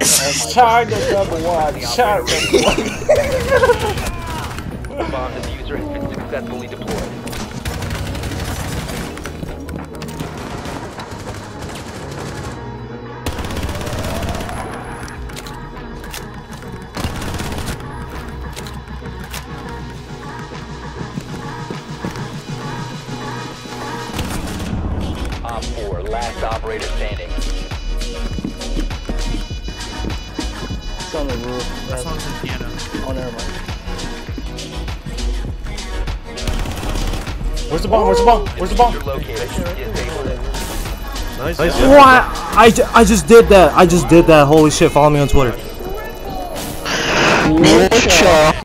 Charge the number one. Charge number one. Bomb diffuser has been successfully deployed. Op 4, last operator standing. It's on the roof. That song's in piano. Oh, never mind. Where's the bomb? Where's the bomb? Where's the bomb? Diffuser located. Disable it. Nice. What? I just did that. I just did that. Holy shit! Follow me on Twitter. Mucho.